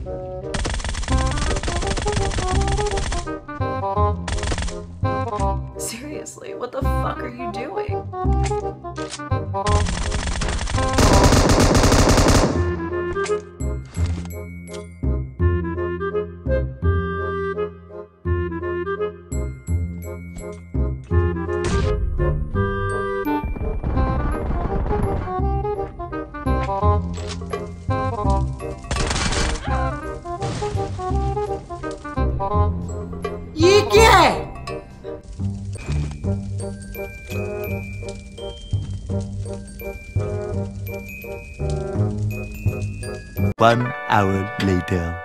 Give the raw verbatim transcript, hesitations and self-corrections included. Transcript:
Seriously, what the fuck are you doing? ये क्या है? One hour later.